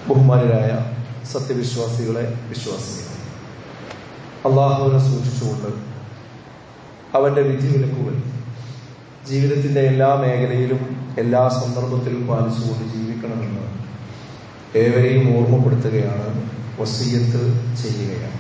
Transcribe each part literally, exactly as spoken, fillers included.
ബഹുമാനരായ സത്യവിശ്വാസികളെ, വിശ്വാസികളെ, അള്ളാഹുവിനെ സൂക്ഷിച്ചുകൊണ്ട് അവന്റെ വിധിവിലക്കുകൾ ജീവിതത്തിന്റെ എല്ലാ മേഖലയിലും എല്ലാ സന്ദർഭത്തിലും പാലിച്ചുകൊണ്ട് ജീവിക്കണമെന്ന് ഏവരെയും ഓർമ്മപ്പെടുത്തുകയാണ്, വസിയ്യത്ത് ചെയ്യുകയാണ്.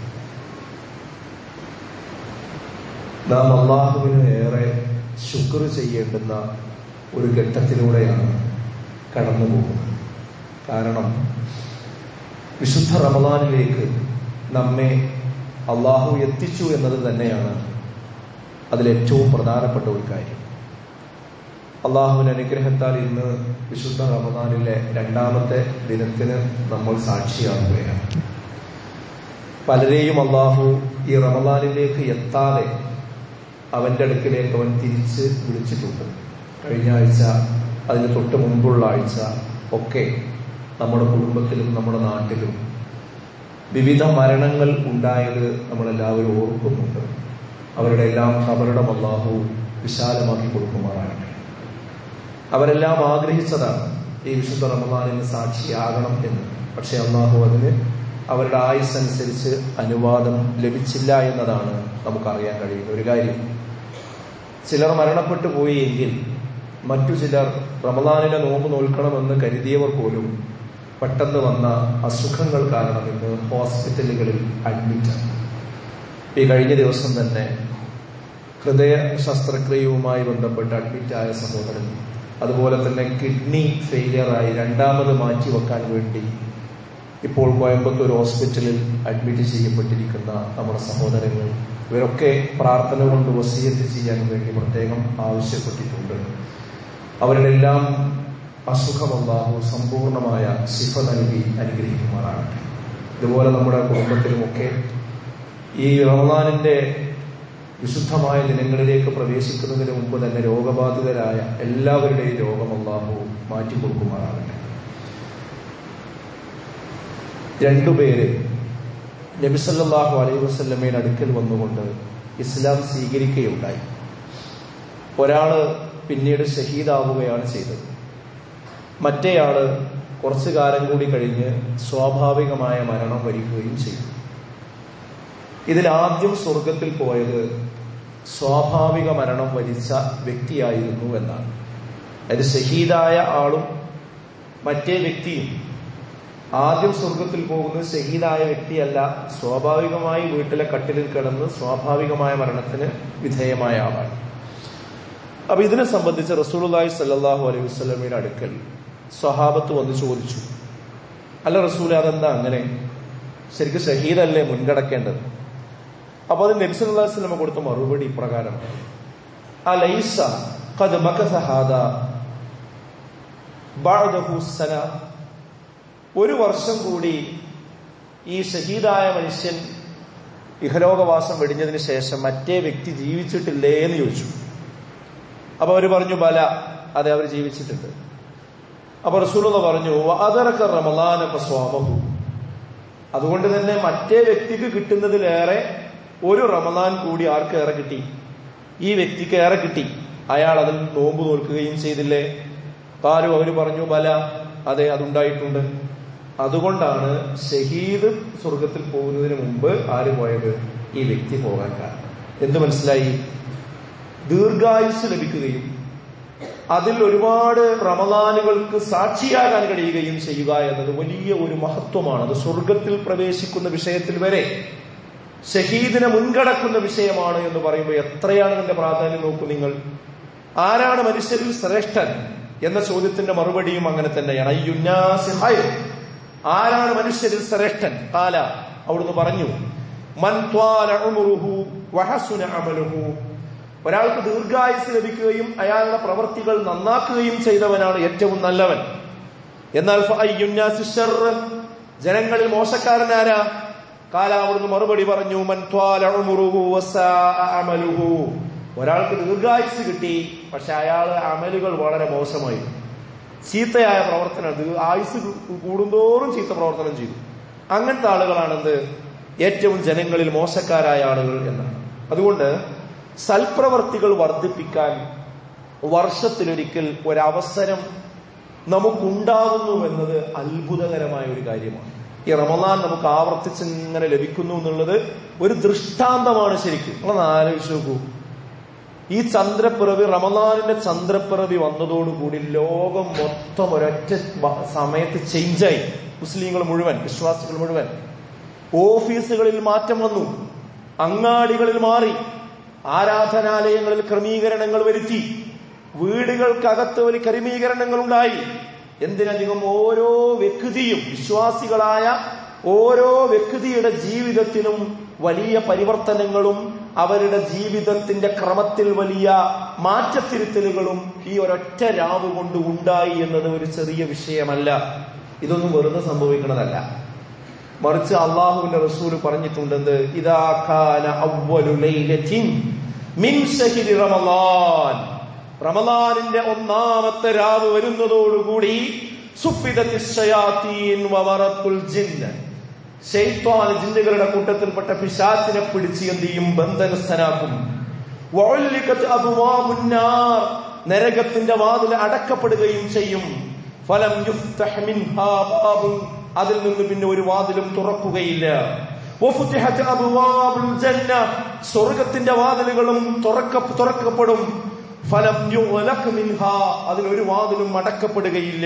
നാം അള്ളാഹുവിന് ഏറെ ശുക്ർ ചെയ്യേണ്ടുന്ന ഒരു ഘട്ടത്തിലൂടെയാണ് കടന്നു പോകുന്നത്. കാരണം വിശുദ്ധ റമദാനിലേക്ക് നമ്മെ അള്ളാഹു എത്തിച്ചു എന്നത് തന്നെയാണ് അതിലേറ്റവും പ്രധാനപ്പെട്ട ഒരു കാര്യം. അള്ളാഹുവിന്റെ അനുഗ്രഹത്താൽ ഇന്ന് വിശുദ്ധ റമദാനിലെ രണ്ടാമത്തെ ദിനത്തിന് നമ്മൾ സാക്ഷിയാകുകയാണ്. പലരെയും അള്ളാഹു ഈ റമദാനിലേക്ക് എത്താതെ അവന്റെ അടുക്കിലേക്ക് അവൻ തിരിച്ച് വിളിച്ചിട്ടുണ്ട്. കഴിഞ്ഞ ആഴ്ച, അതിന് തൊട്ട് മുൻപുള്ള ആഴ്ച ഒക്കെ നമ്മുടെ കുടുംബത്തിലും നമ്മുടെ നാട്ടിലും വിവിധ മരണങ്ങൾ ഉണ്ടായത് നമ്മളെല്ലാവരും ഓർക്കുന്നുണ്ട്. അവരുടെ എല്ലാം ഖബറിടം അല്ലാഹു വിശാലമാക്കി കൊടുക്കുമാറാകട്ടെ. അവരെല്ലാം ആഗ്രഹിച്ചതാണ് ഈ വിശുദ്ധ റമദാനിന് സാക്ഷിയാകണം എന്ന്. പക്ഷെ അല്ലാഹു അതിന് അവരുടെ ആയുസ് അനുസരിച്ച് അനുവാദം ലഭിച്ചില്ല എന്നതാണ് നമുക്കറിയാൻ കഴിയുന്ന ഒരു കാര്യം. ചിലർ മരണപ്പെട്ടു പോയി എങ്കിൽ മറ്റു ചിലർ റമദാനിനെ നോമ്പ് നോൽക്കണമെന്ന് കരുതിയവർ പോലും പെട്ടെന്ന് വന്ന അസുഖങ്ങൾ കാരണം ഇന്ന് ഹോസ്പിറ്റലുകളിൽ അഡ്മിറ്റാണ്. ഈ കഴിഞ്ഞ ദിവസം തന്നെ ഹൃദയ ശസ്ത്രക്രിയയുമായി ബന്ധപ്പെട്ട് അഡ്മിറ്റായ സഹോദരൻ, അതുപോലെ തന്നെ കിഡ്നി ഫെയിലിയറായി രണ്ടാമത് മാറ്റിവെക്കാൻ വേണ്ടി ഇപ്പോൾ കോയമ്പത്തൂർ ഹോസ്പിറ്റലിൽ അഡ്മിറ്റ് ചെയ്യപ്പെട്ടിരിക്കുന്ന നമ്മുടെ സഹോദരങ്ങൾ, ഇവരൊക്കെ പ്രാർത്ഥന കൊണ്ട് വസിയ്യത്ത് ചെയ്യാൻ വേണ്ടി പ്രത്യേകം ആവശ്യപ്പെട്ടിട്ടുണ്ട്. അവരുടെ എല്ലാം അസുഖം അല്ലാഹു സമ്പൂർണമായ ശിഫ നൽകി അനുഗ്രഹിക്കുമാറാകട്ടെ. ഇതുപോലെ നമ്മുടെ കുടുംബത്തിലുമൊക്കെ ഈ റമദാനിന്റെ വിശുദ്ധമായ ദിനങ്ങളിലേക്ക് പ്രവേശിക്കുന്നതിന് മുമ്പ് തന്നെ രോഗബാധിതരായ എല്ലാവരുടെയും രോഗം അല്ലാഹു മാറ്റിക്കൊടുക്കുമാറാകട്ടെ. രണ്ടുപേര് നബി സല്ലല്ലാഹു അലൈഹി വസല്ലമയുടെ അടുക്കൽ വന്നുകൊണ്ട് ഇസ്ലാം സ്വീകരിക്കുകയുണ്ടായി. ഒരാള് പിന്നീട് ഷഹീദാവുകയാണ് ചെയ്തത്. മറ്റേയാള് കുറച്ചു കാലം കൂടി കഴിഞ്ഞ് സ്വാഭാവികമായ മരണം വരികയും ചെയ്തു. ഇതിൽ ആദ്യം സ്വർഗത്തിൽ പോയത് സ്വാഭാവിക മരണം വരിച്ച വ്യക്തിയായിരുന്നു എന്നാണ്. അത് ഷഹീദായ ആളും മറ്റേ വ്യക്തിയും ആദ്യം സ്വർഗത്തിൽ പോകുന്നത് ഷഹീദായ വ്യക്തിയല്ല, സ്വാഭാവികമായി വീട്ടിലെ കട്ടിലിൽ കിടന്ന് സ്വാഭാവികമായ മരണത്തിന് വിധേയമായ ആളാണ്. അപ്പൊ ഇതിനെ സംബന്ധിച്ച് റസൂലുള്ളാഹി സ്വല്ലല്ലാഹു അലൈഹി വസല്ലമയുടെ അടുക്കൽ സ്വഹാബത്ത് വന്ന് ചോദിച്ചു, അല്ല റസൂൽ, അതെന്താ അങ്ങനെ? ശരിക്കും ഷഹീദല്ലേ മുൻകടക്കേണ്ടത്? അപ്പൊ അത് നബി സല്ലല്ലാഹു അലൈഹി വസല്ലമ കൊടുത്ത മറുപടി ഇപ്രകാരം: അലൈസ ഖദ് മകസ ഹാദാ ബഅദഹു സന, ഒരു വർഷം കൂടി ഈ ഷഹീദായ മനുഷ്യൻ ഇഹലോകവാസം വെടിഞ്ഞതിന് ശേഷം മറ്റേ വ്യക്തി ജീവിച്ചിട്ടില്ലേ എന്ന് ചോദിച്ചു. അപ്പൊ അവര് പറഞ്ഞു, ബല, അതെ, അവർ ജീവിച്ചിട്ടുണ്ട്. അപ്പൊ റസൂലുള്ളാഹി പറഞ്ഞു, വഅദറക റമളാന ഫസ്വാമഹു, അതുകൊണ്ട് തന്നെ മറ്റേ വ്യക്തിക്ക് കിട്ടുന്നതിലേറെ ഒരു റമളാൻ കൂടി ആർക്ക് ഏറെ കിട്ടി? ഈ വ്യക്തിക്ക് ഏറെ കിട്ടി. അയാൾ അതിൽ നോമ്പ് നോൽക്കുകയും ചെയ്തില്ലേ? കാലു, അവര് പറഞ്ഞു, ബല, അതെ, അതുണ്ടായിട്ടുണ്ട്. അതുകൊണ്ടാണ് ഷഹീദ് സ്വർഗത്തിൽ പോകുന്നതിന് മുമ്പ് ആര് പോയത്? ഈ വ്യക്തി പോകാൻ കാരണം. എന്ത് മനസ്സിലായി? ദീർഘായുസ് ലഭിക്കുകയും അതിൽ ഒരുപാട് റമദാനുകൾക്ക് സാക്ഷിയാകാൻ കഴിയുകയും ചെയ്യുക എന്നത് വലിയ ഒരു മഹത്വമാണ്. അത് സ്വർഗത്തിൽ പ്രവേശിക്കുന്ന വിഷയത്തിൽ വരെ ഷഹീദിനെ മുൻകടക്കുന്ന വിഷയമാണ് എന്ന് പറയുമ്പോൾ എത്രയാണ് ഇതിന്റെ പ്രാധാന്യം നോക്കൂ നിങ്ങൾ. ആരാണ് മനുഷ്യരിൽ ശ്രേഷ്ഠൻ എന്ന ചോദ്യത്തിന്റെ മറുപടിയും അങ്ങനെ തന്നെയാണ്. അയ്യുന്നാസി ഖൈർ, ആരാണ് മനുഷ്യരിൽ ശ്രേഷ്ഠൻ? ഖാല, അവിടുന്ന് പറഞ്ഞു, മൻ ത്വാല ഉംറുഹു വഹസുന അമലുഹു, ഒരാൾക്ക് ദീർഘായുസ് ലഭിക്കുകയും അയാളുടെ പ്രവൃത്തികൾ നന്നാക്കുകയും ചെയ്തവനാണ് ഏറ്റവും നല്ലവൻ. എന്നാൽ ഫഅയ്യുന്നാസി ശർർ, ജനങ്ങളിൽ മോശക്കാരനാരാ? ഖാല, അവിടുന്ന് മറുപടി പറഞ്ഞു, മൻ ത്വാല ഉംറുഹു വസാഅ അമലുഹു, ഒരാൾക്ക് ദീർഘായുസ് കിട്ടി പക്ഷെ അയാള് അമലുകൾ വളരെ മോശമായി, ചീത്തയായ പ്രവർത്തനം, ആയുസ് കൂടുന്തോറും ചീത്ത പ്രവർത്തനം ചെയ്തു. അങ്ങനത്തെ ആളുകളാണെന്ത്? ഏറ്റവും ജനങ്ങളിൽ മോശക്കാരായ ആളുകൾ എന്നാണ്. അതുകൊണ്ട് സൽപ്രവർത്തികൾ വർദ്ധിപ്പിക്കാൻ വർഷത്തിലൊരിക്കൽ ഒരവസരം നമുക്കുണ്ടാകുന്നു എന്നത് അത്ഭുതകരമായ ഒരു കാര്യമാണ്. ഈ റമദാൻ നമുക്ക് ആവർത്തിച്ച് ഇങ്ങനെ ലഭിക്കുന്നു എന്നുള്ളത് ഒരു ദൃഷ്ടാന്തമാണ് ശരിക്കും. നിങ്ങളൊന്ന് ആലോചിച്ച് നോക്കൂ. ഈ ചന്ദ്രപ്പിറവി, റമദാനിന്റെ ചന്ദ്രപ്പിറവി വന്നതോടുകൂടി ലോകം മൊത്തം ഒരൊറ്റ സമയത്ത് ചേഞ്ചായി. മുസ്ലിങ്ങൾ മുഴുവൻ, വിശ്വാസികൾ മുഴുവൻ. ഓഫീസുകളിൽ മാറ്റം വന്നു, അങ്ങാടികളിൽ മാറി, ആരാധനാലയങ്ങളിൽ ക്രമീകരണങ്ങൾ വരുത്തി, വീടുകൾക്കകത്ത് വലിയ ക്രമീകരണങ്ങൾ ഉണ്ടായി. എന്തിനധികം ഓരോ വ്യക്തിയും, വിശ്വാസികളായ ഓരോ വ്യക്തിയുടെ ജീവിതത്തിലും വലിയ പരിവർത്തനങ്ങളും അവരുടെ ജീവിതത്തിന്റെ ക്രമത്തിൽ വലിയ മാറ്റത്തിരുത്തലുകളും ഈ ഒരൊറ്റ രാവ് കൊണ്ട് ഉണ്ടായി എന്നത് ഒരു ചെറിയ വിഷയമല്ല. ഇതൊന്നും വെറുതെ സംഭവിക്കുന്നതല്ല. മറിച്ച് അള്ളാഹുവിന്റെ റസൂല് പറഞ്ഞിട്ടുണ്ടെന്ന്, ഇദാ കാന അവ്വലു ലൈലത്തിൻ മിൻ ശഹ്രി റമളാൻ, റമളാനിന്റെ ഒന്നാമത്തെ രാവ് വരുന്നതോടുകൂടി സുഫിദത്തിശ് ശയാത്തീൻ വമറത്തുൽ ജിന്ന്, ശൈത്വാൻ ജിന്നുകളുടെ കൂട്ടത്തിൽപ്പെട്ട പിശാചിനെ പിടിച്ച് എന്ത് ചെയ്യും? ബന്ധനസ്ഥനാക്കും. വഉല്ലിഖത് അബ്വാബുൻ നാർ, നരകത്തിന്റെ വാതിൽ അടക്കപ്പെടുകയും ചെയ്യും. ഫലം യുഫ്തഹ് മിൻഹാ ബാബുൻ, അതിൽ നിന്ന് പിന്നെ ഒരു വാതിലും തുറക്കുകയില്ല. വഫുതിഹത് അബ്വാബുൽ ജന്ന, സ്വർഗ്ഗത്തിന്റെ വാതിലുകളും തുറക്ക തുറക്കപ്പെടും. ഫലം യുഗ്ലഖ് മിൻഹാ, അതിലൊരു വാതിലും അടക്കപ്പെടുകയില്ല.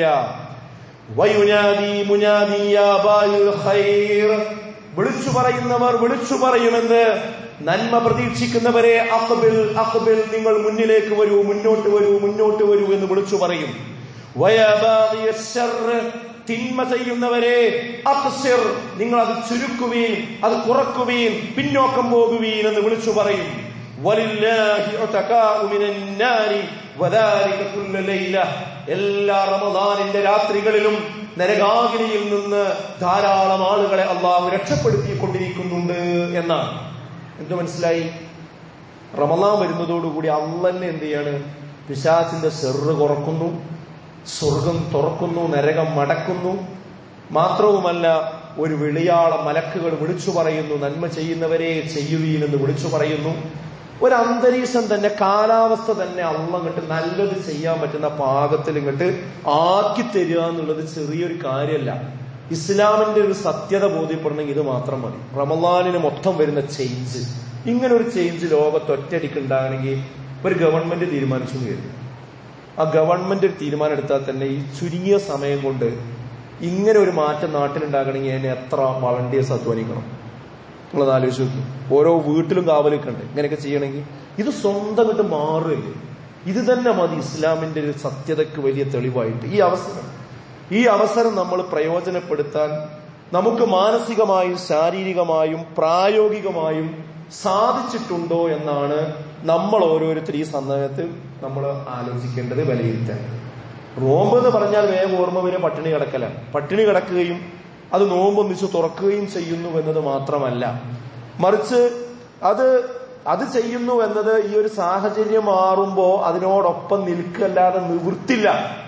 വയുനാദി മുനാദി യാ ബായുൽ ഖൈർ, വിളിച്ചു പറയുന്നവർ വിളിച്ചു പറയുമെന്ന്, നന്മ പ്രതീക്ഷിക്കുന്നവരെ അഖ്ബിൽ അഖ്ബിൽ, നിങ്ങൾ മുന്നിലേക്ക് വരൂ, മുന്നോട്ട് വരൂ, മുന്നോട്ട് വരൂ എന്ന് വിളിച്ചു പറയും. വയാ ബാഗിയശ് ശർർ, തിന്മ ചെയ്യുന്നവരെ അഖ്സിർ, നിങ്ങൾ അത് ചുരുക്കുവീൻ, അത് കുറക്കുവീൻ, പിന്നോക്കം പോകുവീൻ എന്ന് വിളിച്ചു പറയും. വലില്ലാഹി ഉതകാഉ മിനൻ നാരി വദാലിക കുല്ല ലൈല, എല്ലാ റമദാനിന്റെ രാത്രികളിലും നരകാഗ്നിയിൽ നിന്ന് ധാരാളം ആളുകളെ അള്ളാഹു രക്ഷപ്പെടുത്തിക്കൊണ്ടിരിക്കുന്നുണ്ട് എന്നാണ്. എന്ത് മനസ്സിലായി? റമദാൻ വരുന്നതോടുകൂടി അള്ളന്നെ എന്ത് ചെയ്യാണ്? പിശാചിന്റെ ശർറ് കുറക്കുന്നു, സ്വർഗം തുറക്കുന്നു, നരകം മടക്കുന്നു. മാത്രവുമല്ല, ഒരു വിളിയാള മലക്കുകൾ വിളിച്ചു പറയുന്നു, നന്മ ചെയ്യുന്നവരെ ചെയ്യുവീനെന്ന് വിളിച്ചു പറയുന്നു. ഒരു അന്തരീക്ഷം തന്നെ, കാലാവസ്ഥ തന്നെ അള്ള ഇങ്ങോട്ട് നല്ലത് ചെയ്യാൻ പറ്റുന്ന പാകത്തിൽ ഇങ്ങോട്ട് ആക്കി തരിക എന്നുള്ളത് ചെറിയൊരു കാര്യമല്ല. ഇസ്ലാമിന്റെ ഒരു സത്യത ബോധ്യപ്പെടണമെങ്കിൽ ഇത് മാത്രം മതി. റമളാനിന് മൊത്തം വരുന്ന ചേഞ്ച്, ഇങ്ങനെ ഒരു ചേഞ്ച് ലോകത്ത് ഒറ്റയടിക്ക് ഉണ്ടാകണമെങ്കിൽ ഒരു ഗവൺമെന്റ് തീരുമാനിച്ചു എന്ന് കരുതും. ആ ഗവൺമെന്റ് ഒരു തീരുമാനം എടുത്താൽ തന്നെ ഈ ചുരുങ്ങിയ സമയം കൊണ്ട് ഇങ്ങനെ ഒരു മാറ്റം നാട്ടിലുണ്ടാകണമെങ്കിൽ അതിന് എത്ര വളണ്ടിയേഴ്സ് അധ്വാനിക്കണം എന്നുള്ളത് ആലോചിച്ച് നോക്കി. ഓരോ വീട്ടിലും കാവലൊക്കെ ഉണ്ട്. ഇങ്ങനെയൊക്കെ ചെയ്യണമെങ്കിൽ ഇത് സ്വന്തം കിട്ട് മാറുകയില്ലേ? ഇത് തന്നെ മതി ഇസ്ലാമിന്റെ ഒരു സത്യതയ്ക്ക് വലിയ തെളിവായിട്ട്. ഈ അവസരം ഈ അവസരം നമ്മൾ പ്രയോജനപ്പെടുത്താൻ നമുക്ക് മാനസികമായും ശാരീരികമായും പ്രായോഗികമായും സാധിച്ചിട്ടുണ്ടോ എന്നാണ് നമ്മൾ ഓരോരുത്തർ ഈ സമയത്ത് നമ്മൾ ആലോചിക്കേണ്ടത്, വിലയിരുത്തേണ്ടത്. നോമ്പ് എന്ന് പറഞ്ഞാൽ വേഗം ഓർമ്മ വരെ പട്ടിണി കിടക്കലാണ്. പട്ടിണി കിടക്കുകയും അത് നോമ്പൊന്നിച്ച് തുറക്കുകയും ചെയ്യുന്നു എന്നത് മാത്രമല്ല, മറിച്ച് അത് അത് ചെയ്യുന്നു എന്നത് ഈ ഒരു സാഹചര്യം മാറുമ്പോ അതിനോടൊപ്പം നിൽക്കല്ലാതെ നിവൃത്തില്ല.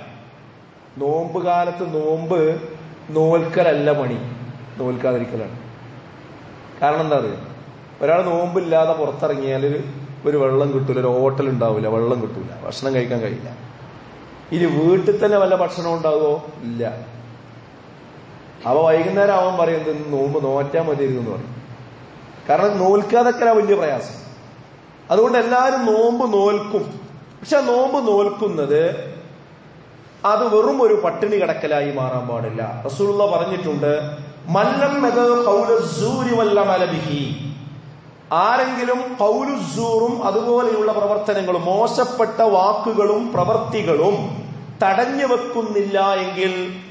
നോമ്പ് കാലത്ത് നോമ്പ് നോൽക്കലല്ല പണി, നോൽക്കാതിരിക്കലാണ്. കാരണം എന്താ അറിയാം, ഒരാൾ നോമ്പില്ലാതെ പുറത്തിറങ്ങിയാൽ ഒരു വെള്ളം കിട്ടൂല, ഒരു ഹോട്ടൽ ഉണ്ടാവില്ല, വെള്ളം കിട്ടൂല, ഭക്ഷണം കഴിക്കാൻ കഴിയില്ല. ഇനി വീട്ടിൽ തന്നെ വല്ല ഭക്ഷണം ഉണ്ടാകുമോ? ഇല്ല. അവ വൈകുന്നേരം അവൻ പറയുന്നത് നോമ്പ് നോറ്റാൽ മതിയായിരുന്നു എന്ന് പറയും. കാരണം നോൽക്കാതൊക്കെ വലിയ പ്രയാസം. അതുകൊണ്ട് എല്ലാവരും നോമ്പ് നോൽക്കും. പക്ഷെ നോമ്പ് നോൽക്കുന്നത് അത് വെറും ഒരു പട്ടിണി കിടക്കലായി മാറാൻ പാടില്ല. റസൂലുള്ളാഹി പറഞ്ഞിട്ടുണ്ട്, മല്ലം ആരെങ്കിലും ഖൗലുസ്സൂറും അതുപോലെയുള്ള പ്രവർത്തനങ്ങളും മോശപ്പെട്ട വാക്കുകളും പ്രവർത്തികളും തടഞ്ഞു വെക്കുന്നില്ല എങ്കിൽ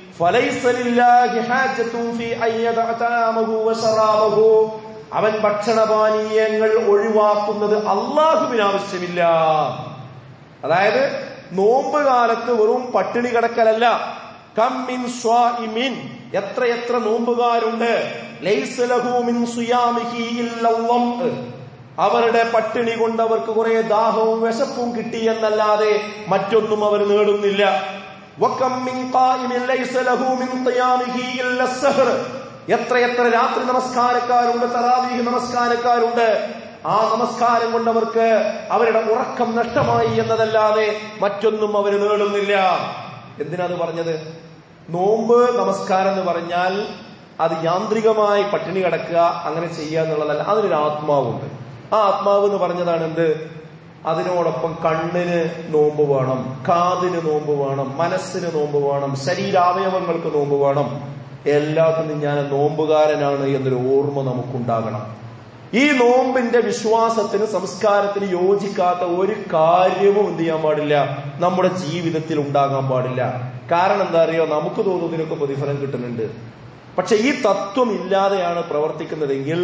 അവൻ ഭക്ഷണപാനീയങ്ങൾ ഒഴിവാക്കുന്നത് അള്ളാഹുവിന് ആവശ്യമില്ല. അതായത് നോമ്പ് കാലത്ത് വെറും പട്ടിണി കിടക്കലല്ല. കം മിൻ സ്വാഇമിൻ, എത്രയെത്ര നോമ്പുകാരുണ്ട്, ലൈസ ലഹു മിൻ സിയാമിഹി ഇല്ല ളംഅ്, അവരുടെ പട്ടിണി കൊണ്ട് അവർക്ക് കുറെ ദാഹവും വിശപ്പും കിട്ടി എന്നല്ലാതെ മറ്റൊന്നും അവർ നേടുന്നില്ല. വകം മിൻ ഖായിമിൻ ലൈസ ലഹു മിൻ ഖിയാമിഹി ഇല്ല സഹർ, എത്രയെത്ര രാത്രി നമസ്കാരക്കാരുണ്ട്, തറാവീഹ് നമസ്കാരക്കാരുണ്ട്, ആ നമസ്കാരം കൊണ്ട് അവർക്ക് അവരുടെ ഉറക്കം നഷ്ടമായി എന്നതല്ലാതെ മറ്റൊന്നും അവർ നേടുന്നില്ല. എന്തിനാത് പറഞ്ഞത്? നോമ്പ് നമസ്കാരം എന്ന് പറഞ്ഞാൽ അത് യാന്ത്രികമായി പട്ടിണി കിടക്കുക അങ്ങനെ ചെയ്യുക എന്നുള്ളതല്ല, അതിനൊരു ആത്മാവുണ്ട്. ആ ആത്മാവ് എന്ന് പറഞ്ഞതാണ് എന്ത്? അതിനോടൊപ്പം കണ്ണിന് നോമ്പ് വേണം, കാതിന് നോമ്പ് വേണം, മനസ്സിന് നോമ്പ് വേണം, ശരീരാവയവങ്ങൾക്ക് നോമ്പ് വേണം. എല്ലാത്തിനും ഞാൻ നോമ്പുകാരനാണ് എന്നൊരു ഓർമ്മ നമുക്കുണ്ടാകണം. ഈ നോമ്പിന്റെ വിശ്വാസത്തിന് സംസ്കാരത്തിന് യോജിക്കാത്ത ഒരു കാര്യവും എന്ത് ചെയ്യാൻ പാടില്ല, നമ്മുടെ ജീവിതത്തിൽ ഉണ്ടാകാൻ പാടില്ല. കാരണം എന്താ അറിയോ? നമുക്ക് തോന്നുന്നു ഇതിനൊക്കെ പ്രതിഫലം കിട്ടുന്നുണ്ട്. പക്ഷെ ഈ തത്വം ഇല്ലാതെയാണ് പ്രവർത്തിക്കുന്നതെങ്കിൽ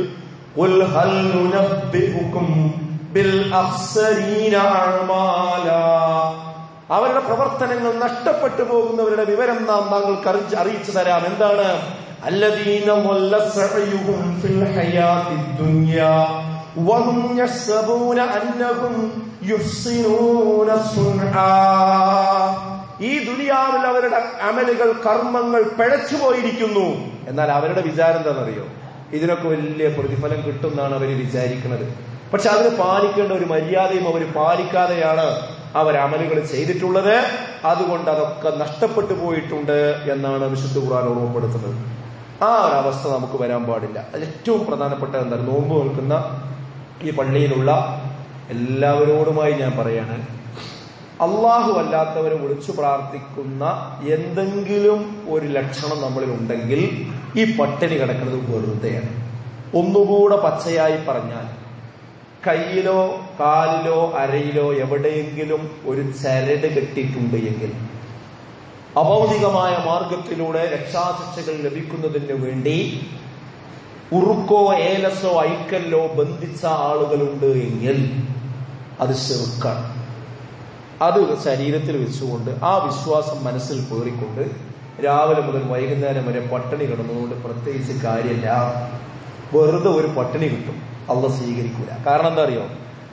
അവരുടെ പ്രവർത്തനങ്ങൾ നഷ്ടപ്പെട്ടു പോകുന്നവരുടെ വിവരം നാം താങ്കൾക്ക് അറിയിച്ചു തരാം. എന്താണ്? الذين ضل سعيهم في الحياة الدنيا وهم يحسبون أنهم يحسنون صنعا. ഈ ദുനിയാവിൽ അവരുടെ അമലുകൾ, കർമ്മങ്ങൾ പിഴച്ചുപോയിരിക്കുന്നു. എന്നാൽ അവരുടെ വിചാരം എന്താണെന്നറിയോ? ഇതിനൊക്കെ വലിയ പ്രതിഫലം കിട്ടുമെന്നാണ് അവർ വിചാരിക്കുന്നത്. പക്ഷെ അതിന് പാലിക്കേണ്ട ഒരു മര്യാദയും അവർ പാലിക്കാതെയാണ് അവർ അമലുകൾ ചെയ്തിട്ടുള്ളത്. അതുകൊണ്ട് അതൊക്കെ നഷ്ടപ്പെട്ടു പോയിട്ടുണ്ട് എന്നാണ് വിശുദ്ധ ഖുർആൻ ഓർമ്മപ്പെടുത്തുന്നത്. ആ ഒരു അവസ്ഥ നമുക്ക് വരാൻ പാടില്ല. അത് ഏറ്റവും പ്രധാനപ്പെട്ട എന്താണ്? നോമ്പ് നിൽക്കുന്ന ഈ പള്ളിയിലുള്ള എല്ലാവരോടുമായി ഞാൻ പറയാണ്, അള്ളാഹു അല്ലാത്തവരെ വിളിച്ചു പ്രാർത്ഥിക്കുന്ന എന്തെങ്കിലും ഒരു ലക്ഷണം നമ്മളിൽ ഉണ്ടെങ്കിൽ ഈ പട്ടിണി കിടക്കുന്നത് വെറുതെയാണ്. ഒന്നുകൂടെ പച്ചയായി പറഞ്ഞാൽ, കയ്യിലോ കാലിലോ അരയിലോ എവിടെയെങ്കിലും ഒരു ചരട് കെട്ടിയിട്ടുണ്ട് എങ്കിൽ അഭൗതികമായ മാർഗത്തിലൂടെ രക്ഷാശിക്ഷകൾ ലഭിക്കുന്നതിന് വേണ്ടി ഉറുക്കോ ഏലസോ ഐക്കല്ലോ ബന്ധിച്ച ആളുകളുണ്ട് എങ്കിൽ അത് ശിർക്കാണ്. അത് ശരീരത്തിൽ വെച്ചുകൊണ്ട് ആ വിശ്വാസം മനസ്സിൽ പേറിക്കൊണ്ട് രാവിലെ മുതൽ വൈകുന്നേരം വരെ പട്ടിണി കിടന്നതുകൊണ്ട് പ്രത്യേകിച്ച് കാര്യമില്ല. വെറുതെ ഒരു പട്ടിണി കിട്ടും, അള്ളാഹ് സ്വീകരിക്കൂല. കാരണം എന്താ അറിയോ?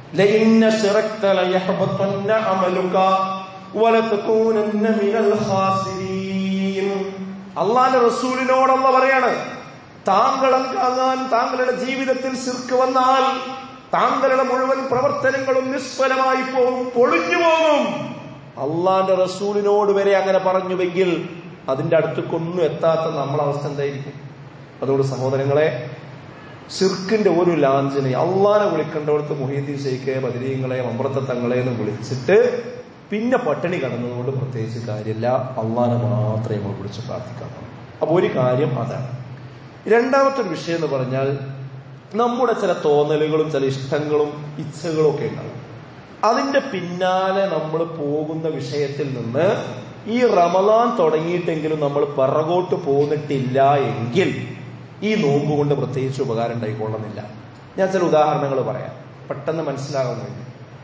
അള്ളാന്റെ റസൂലിനോടുള്ള പറയാണ്, താങ്കളാകാൻ താങ്കളുടെ ജീവിതത്തിൽ ശിർക്ക് വന്നാൽ താങ്കളുടെ മുഴുവൻ പ്രവർത്തനങ്ങളും നിഷ്ഫലമായി പോകും, പൊളിഞ്ഞു പോകും. അള്ളാന്റെ റസൂലിനോട് വരെ അങ്ങനെ പറഞ്ഞുവെങ്കിൽ അതിന്റെ അടുത്തേക്കൊന്നും എത്താത്ത നമ്മളെ അവസ്ഥ എന്തായിരിക്കും? അതുകൊണ്ട് സഹോദരങ്ങളെ, ശിർക്കിന്റെ ഒരു ലാഞ്ചനെ അള്ളാനെ വിളിക്കേണ്ടവർക്ക് മുഹീദ്ദീൻ ശൈഖെ, ബദരീങ്ങളെ, മമ്പ്രത്ത തങ്ങളെ എന്ന് വിളിച്ചിട്ട് പിന്നെ പട്ടിണി കടന്നതുകൊണ്ട് പ്രത്യേകിച്ച് കാര്യമില്ല. അള്ളാനെ മാത്രമേ നമ്മൾ വിളിച്ച് പ്രാർത്ഥിക്കാൻ. അപ്പൊ ഒരു കാര്യം അതാണ്. രണ്ടാമത്തെ ഒരു വിഷയം എന്ന് പറഞ്ഞാൽ, നമ്മുടെ ചില തോന്നലുകളും ചില ഇഷ്ടങ്ങളും ഇച്ഛകളും ഒക്കെ ഉണ്ടാവും. അതിന്റെ പിന്നാലെ നമ്മൾ പോകുന്ന വിഷയത്തിൽ നിന്ന് ഈ റമളാൻ തുടങ്ങിയിട്ടെങ്കിലും നമ്മൾ പിറകോട്ട് പോന്നിട്ടില്ല എങ്കിൽ ഈ നോമ്പ് കൊണ്ട് പ്രത്യേകിച്ച് ഉപകാരം ഉണ്ടായിക്കൊള്ളുന്നില്ല. ഞാൻ ചില ഉദാഹരണങ്ങൾ പറയാം, പെട്ടെന്ന് മനസ്സിലാകാൻ വേണ്ടി.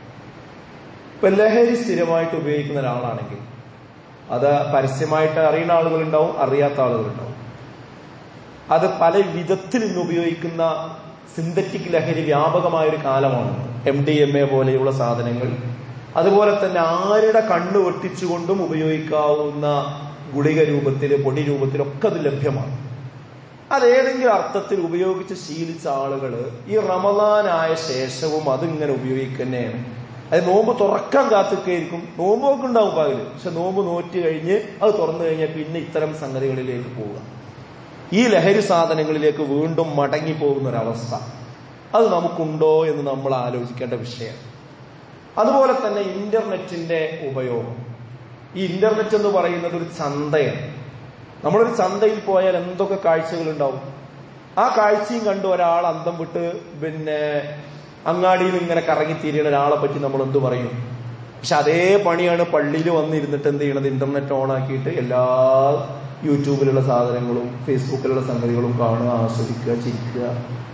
ഇപ്പൊ ലഹരി സ്ഥിരമായിട്ട് ഉപയോഗിക്കുന്ന ഒരാളാണെങ്കിൽ അത് പരസ്യമായിട്ട് അറിയുന്ന ആളുകളുണ്ടാവും, അറിയാത്ത ആളുകളുണ്ടാവും. അത് പല വിധത്തിൽ ഇന്ന് ഉപയോഗിക്കുന്ന സിന്തറ്റിക് ലഹരി വ്യാപകമായൊരു കാലമാണ്. എം ഡി എം എ പോലെയുള്ള സാധനങ്ങൾ, അതുപോലെ തന്നെ ആരുടെ കണ്ണ് വെട്ടിച്ചുകൊണ്ടും ഉപയോഗിക്കാവുന്ന ഗുളിക രൂപത്തില്, പൊടി രൂപത്തിലൊക്കെ അത് ലഭ്യമാണ്. അതേതെങ്കിലും അർത്ഥത്തിൽ ഉപയോഗിച്ച് ശീലിച്ച ആളുകൾ ഈ റമളാനായ ശേഷവും അതിങ്ങനെ ഉപയോഗിക്കുന്നതാണ്. അത് നോമ്പ് തുറക്കാൻ കാത്തിക്കായിരിക്കും. നോമ്പൊക്കെ ഉണ്ടാവും പകല്, പക്ഷെ നോമ്പ് നോറ്റ് കഴിഞ്ഞ് അത് തുറന്നു കഴിഞ്ഞാൽ പിന്നെ ഇത്തരം സംഗതികളിലേക്ക് പോവുക, ഈ ലഹരി സാധനങ്ങളിലേക്ക് വീണ്ടും മടങ്ങി പോകുന്ന ഒരവസ്ഥ. അത് നമുക്കുണ്ടോ എന്ന് നമ്മൾ ആലോചിക്കേണ്ട വിഷയം. അതുപോലെ തന്നെ ഇന്റർനെറ്റിന്റെ ഉപയോഗം. ഈ ഇന്റർനെറ്റ് എന്ന് പറയുന്നത് ഒരു ചന്തയാണ്. നമ്മളൊരു ചന്തയിൽ പോയാൽ എന്തൊക്കെ കാഴ്ചകൾ ഉണ്ടാവും. ആ കാഴ്ചയും കണ്ട് ഒരാൾ അന്തം വിട്ട് പിന്നെ അങ്ങാടിയിൽ ഇങ്ങനെ കറങ്ങിത്തിരിയുന്ന ഒരാളെ പറ്റി നമ്മൾ എന്ത് പറയും? പക്ഷെ അതേ പണിയാണ് പള്ളിയിൽ വന്നിരുന്നിട്ട് എന്ത് ചെയ്യണത്? ഇന്റർനെറ്റ് ഓൺ ആക്കിയിട്ട് എല്ലാ യൂട്യൂബിലുള്ള സാധനങ്ങളും ഫേസ്ബുക്കിലുള്ള സംഗതികളും കാണുക, ആസ്വദിക്കുക, ചിരിക്കുക.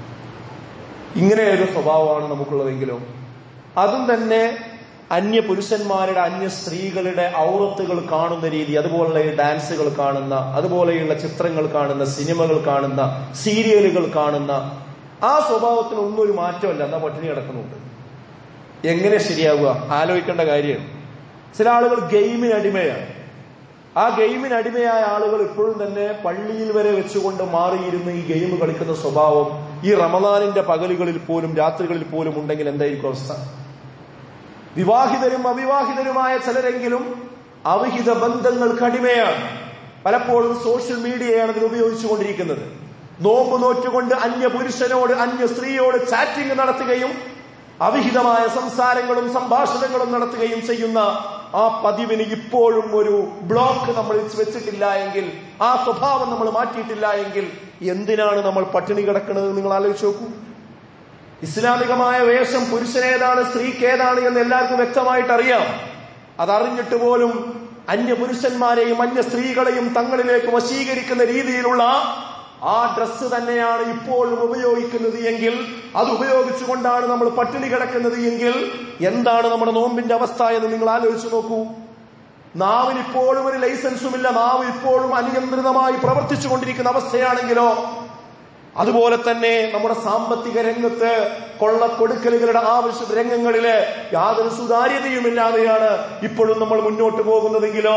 ഇങ്ങനെയൊരു സ്വഭാവമാണ് നമുക്കുള്ളതെങ്കിലോ അതും തന്നെ അന്യ പുരുഷന്മാരുടെ, അന്യ സ്ത്രീകളുടെ ഔറത്തുകൾ കാണുന്ന രീതി, അതുപോലുള്ള ഡാൻസുകൾ കാണുന്ന, അതുപോലെയുള്ള ചിത്രങ്ങൾ കാണുന്ന, സിനിമകൾ കാണുന്ന, സീരിയലുകൾ കാണുന്ന ആ സ്വഭാവത്തിനൊന്നും ഒരു മാറ്റമല്ല. എന്നാ പട്ടിണി കിടക്കുന്നുണ്ട്. എങ്ങനെ ശരിയാവുക? ആലോചിക്കേണ്ട കാര്യമാണ്. ചില ആളുകൾ ഗെയിമിന് അടിമയാണ്. ആ ഗെയിമിന് അടിമയായ ആളുകൾ ഇപ്പോഴും തന്നെ പള്ളിയിൽ വരെ വെച്ചുകൊണ്ട് മാറിയിരുന്ന് ഈ ഗെയിം കളിക്കുന്ന സ്വഭാവം ഈ റമളാനിന്റെ പകലുകളിൽ പോലും രാത്രികളിൽ പോലും ഉണ്ടെങ്കിൽ എന്തായിരിക്കും അവസ്ഥ? വിവാഹിതരും അവിവാഹിതരുമായ ചിലരെങ്കിലും അവിഹിത ബന്ധങ്ങൾക്ക് അടിമയാണ്. പലപ്പോഴും സോഷ്യൽ മീഡിയയാണ് ഇതിൽ ഉപയോഗിച്ചുകൊണ്ടിരിക്കുന്നത്. നോമ്പ് നോറ്റുകൊണ്ട് അന്യ പുരുഷനോട് അന്യ സ്ത്രീയോട് ചാറ്റിംഗ് നടത്തുകയും അവിഹിതമായ സംസാരങ്ങളും സംഭാഷണങ്ങളും നടത്തുകയും ചെയ്യുന്ന ആ പതിവിന് ഇപ്പോഴും ഒരു ബ്ലോക്ക് നമ്മൾ വെച്ചിട്ടില്ല എങ്കിൽ, ആ സ്വഭാവം നമ്മൾ മാറ്റിയിട്ടില്ല എങ്കിൽ എന്തിനാണ് നമ്മൾ പട്ടിണി കിടക്കുന്നത്? നിങ്ങൾ ആലോചിച്ച് നോക്കൂ. ഇസ്ലാമികമായ വേഷം പുരുഷനേതാണ് സ്ത്രീക്ക് ഏതാണ് എന്ന് എല്ലാവർക്കും വ്യക്തമായിട്ട് അറിയാം. അതറിഞ്ഞിട്ട് പോലും അന്യ പുരുഷന്മാരെയും അന്യ സ്ത്രീകളെയും തങ്ങളിലേക്ക് വശീകരിക്കുന്ന രീതിയിലുള്ള ആ ഡ്രസ്സ് തന്നെയാണ് ഇപ്പോഴും ഉപയോഗിക്കുന്നത് എങ്കിൽ, അത് ഉപയോഗിച്ചുകൊണ്ടാണ് നമ്മൾ പട്ടിണി കിടക്കുന്നത് എങ്കിൽ എന്താണ് നമ്മുടെ നോമ്പിന്റെ അവസ്ഥ എന്ന് നിങ്ങൾ ആലോചിച്ച് നോക്കൂ. നാവിന് ഇപ്പോഴും ഒരു ലൈസൻസുമില്ല, നാവ് ഇപ്പോഴും അനിയന്ത്രിതമായി പ്രവർത്തിച്ചു കൊണ്ടിരിക്കുന്ന അവസ്ഥയാണെങ്കിലോ, അതുപോലെ തന്നെ നമ്മുടെ സാമ്പത്തിക രംഗത്ത് കൊള്ളക്കൊടുക്കലുകളുടെ ആവശ്യ രംഗങ്ങളില് യാതൊരു സുതാര്യതയുമില്ലാതെയാണ് ഇപ്പോഴും നമ്മൾ മുന്നോട്ട് പോകുന്നതെങ്കിലോ,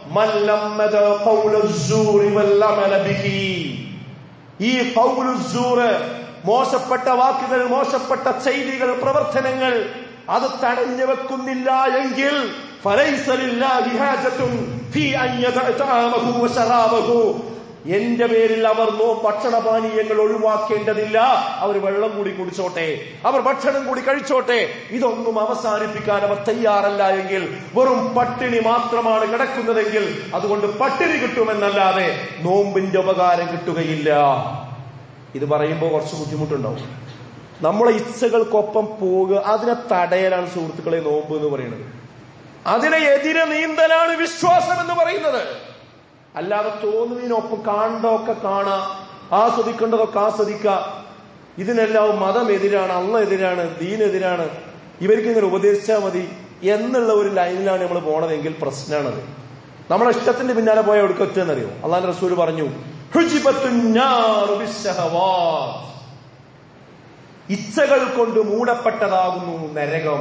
ഈ ഖൗലുസ്സൂറ്, മോശപ്പെട്ട വാക്കുകൾ, മോശപ്പെട്ട ചെയ്തികൾ, പ്രവർത്തനങ്ങൾ അത് തടഞ്ഞു വെക്കുന്നില്ല എങ്കിൽ എന്റെ പേരിൽ അവർ നോ ഭക്ഷണപാനീയങ്ങൾ ഒഴിവാക്കേണ്ടതില്ല. അവർ വെള്ളം കൂടി കുടിച്ചോട്ടെ, അവർ ഭക്ഷണം കൂടി കഴിച്ചോട്ടെ. ഇതൊന്നും അവസാനിപ്പിക്കാൻ അവർ തയ്യാറല്ല എങ്കിൽ വെറും പട്ടിണി മാത്രമാണ് കിടക്കുന്നതെങ്കിൽ അതുകൊണ്ട് പട്ടിണി കിട്ടുമെന്നല്ലാതെ നോമ്പിന്റെ ഉപകാരം കിട്ടുകയില്ല. ഇത് പറയുമ്പോൾ കുറച്ച് ബുദ്ധിമുട്ടുണ്ടാവും. നമ്മളെ ഇച്ഛകൾക്കൊപ്പം പോകുക, അതിനെ തടയലാണ് സുഹൃത്തുക്കളെ നോമ്പ് എന്ന് പറയുന്നത്. അതിനെ എതിരെ നീന്തലാണ് വിശ്വാസം എന്ന് പറയുന്നത്. അല്ലാതെ തോന്നുന്നതിനൊപ്പം കാണേണ്ടതൊക്കെ കാണാം, ആസ്വദിക്കേണ്ടതൊക്കെ ആസ്വദിക്കുക. ഇതിനെല്ലാം മതം എതിരാണ്, അള്ള എതിരാണ്, ദീനെതിരാണ്, ഇവർക്ക് ഇങ്ങനെ ഉപദേശിച്ചാൽ മതി എന്നുള്ള ഒരു ലൈനിലാണ് നമ്മൾ പോണതെങ്കിൽ പ്രശ്നമാണത്. നമ്മളെ ഇഷ്ടത്തിന്റെ പിന്നാലെ പോയ എവിടെ ഒറ്റെന്നറിയോ? അള്ളാഹുവിന്റെ റസൂൽ പറഞ്ഞു, ഇച്ഛകൾ കൊണ്ട് മൂടപ്പെട്ടതാകുന്നു നരകം.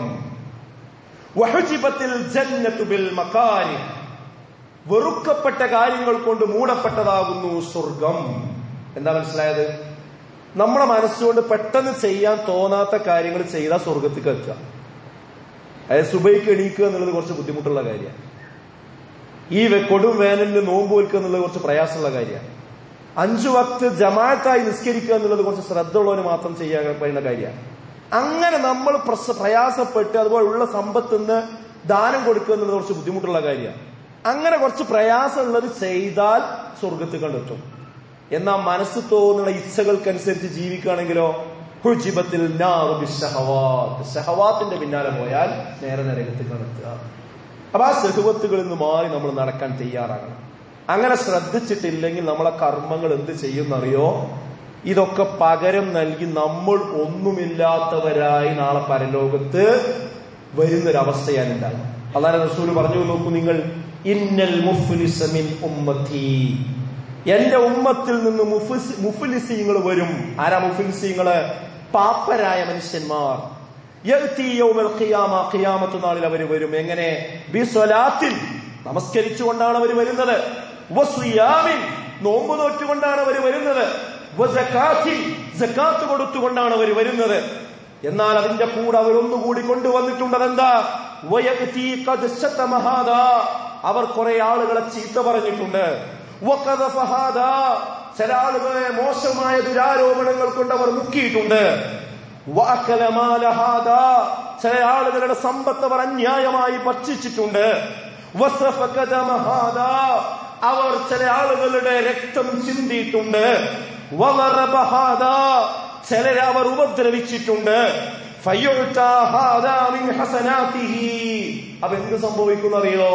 വെറുക്കപ്പെട്ട കാര്യങ്ങൾ കൊണ്ട് മൂടപ്പെട്ടതാകുന്നു സ്വർഗം. എന്താ മനസ്സിലായത്? നമ്മളെ മനസ്സുകൊണ്ട് പെട്ടെന്ന് ചെയ്യാൻ തോന്നാത്ത കാര്യങ്ങൾ ചെയ്താൽ സ്വർഗത്തേക്ക് എത്തുക. അതായത് സുബൈക്ക് എണീക്കുക എന്നുള്ളത് കുറച്ച് ബുദ്ധിമുട്ടുള്ള കാര്യമാണ്. ഈ കൊടും വേനലിന് നോമ്പ് വെക്കുക എന്നുള്ളത് കുറച്ച് പ്രയാസമുള്ള കാര്യമാണ്. അഞ്ചു വക്ത് ജമാഅത്തായി നിസ്കരിക്കുക എന്നുള്ളത് കുറച്ച് ശ്രദ്ധ ഉള്ളവന് മാത്രം ചെയ്യാൻ കഴിയുന്ന കാര്യമാണ്. അങ്ങനെ നമ്മൾ പ്രയാസപ്പെട്ട് അതുപോലുള്ള സമ്പത്തിന് ദാനം കൊടുക്കുക എന്നുള്ളത് കുറച്ച് ബുദ്ധിമുട്ടുള്ള കാര്യമാണ്. അങ്ങനെ കുറച്ച് പ്രയാസമുള്ളത് ചെയ്താൽ സ്വർഗത്ത് കണ്ടെത്തും. എന്നാൽ മനസ്സ് തോന്നുന്ന ഇച്ഛകൾക്കനുസരിച്ച് ജീവിക്കുകയാണെങ്കിലോ ഹുജിബത്തിൽ ഷഹവാത്തിന്റെ പിന്നാലെ പോയാൽ നേരെ നരകത്ത് കണ്ടെത്തുക. അപ്പൊ ആ ശഹവത്തുകളിൽ നിന്ന് മാറി നമ്മൾ നടക്കാൻ തയ്യാറാകണം. അങ്ങനെ ശ്രദ്ധിച്ചിട്ടില്ലെങ്കിൽ നമ്മളെ കർമ്മങ്ങൾ എന്ത് ചെയ്യുന്നറിയോ? ഇതൊക്കെ പകരം നൽകി നമ്മൾ ഒന്നുമില്ലാത്തവരായി നാളെ പരലോകത്ത് വരുന്നൊരവസ്ഥയാണ് ഉണ്ടാകും. അല്ലാഹുവിന്റെ റസൂൽ പറഞ്ഞു, നോക്കൂ നിങ്ങൾ, ഇന്നൽ മുഫ്ലിസ മിൻ ഉമ്മത്തി, എന്റെ ഉമ്മത്തിൽ നിന്ന് മുഫ്ലിസീങ്ങൾ വരും. ആരാ മുഫ്ലിസീങ്ങള്? പാപ്പരായ മനുഷ്യന്മാർ. യഅതി യൗമൽ ഖിയാമ, ഖിയാമത്ത് നാളിൽ അവർ വരും. എങ്ങനെ? ബിസ്വലാത്തിൻ, നമസ്കരിച്ചുകൊണ്ടാണ് അവർ വരുന്നത്. വസിയാമിൻ, നോമ്പ് നോറ്റുകൊണ്ടാണ് അവർ വരുന്നത്. വസകാത്തിൻ, സകാത്ത് കൊടുത്തുകൊണ്ടാണ് അവർ വരുന്നത്. എന്നാൽ അതിന്റെ കൂടെ അവരൊന്നുകൂടി കൊണ്ടുവന്നിട്ടുണ്ട്. അതെന്താ? വയഅതി ഖദ് ശതമ ഹാദാ, അവർ കുറെ ആളുകളെ ചീത്ത പറഞ്ഞിട്ടുണ്ട്. വഖദഫ ഹാദാ, ചില ആളുകളെ മോശമായ ദുരാരോപണങ്ങൾ കൊണ്ട് അവർ മുക്കിയിട്ടുണ്ട്. വഅകല മാല ഹാദാ, ചില ആളുകളുടെ സമ്പത്ത് അവർ അന്യായമായി ഭക്ഷിച്ചിട്ടുണ്ട്. വസഫക ദമ ഹാദാ, അവർ ചില ആളുകളുടെ രക്തം ചിന്തിയിട്ടുണ്ട്. വളറബ ഹാദാ, ചിലരെ അവർ ഉപദ്രവിച്ചിട്ടുണ്ട്. ഫയുഅതാ ഹാദാ മിൻ ഹസനാതിഹി, അപ്പൊ എന്ത് സംഭവിക്കുന്നറിയോ?